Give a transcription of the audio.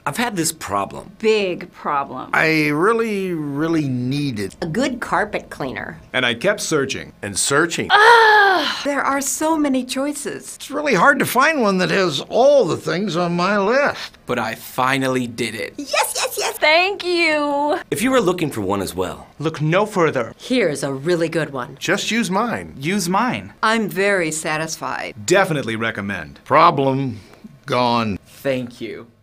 I've had this problem. Big problem. I really needed A good carpet cleaner. And I kept searching. and searching. There are so many choices. It's really hard to find one that has all the things on my list. But I finally did it. Yes, yes, yes. Thank you. If you were looking for one as well, Look no further. Here's a really good one. Just use mine. Use mine. I'm very satisfied. Definitely recommend. Problem gone. Thank you.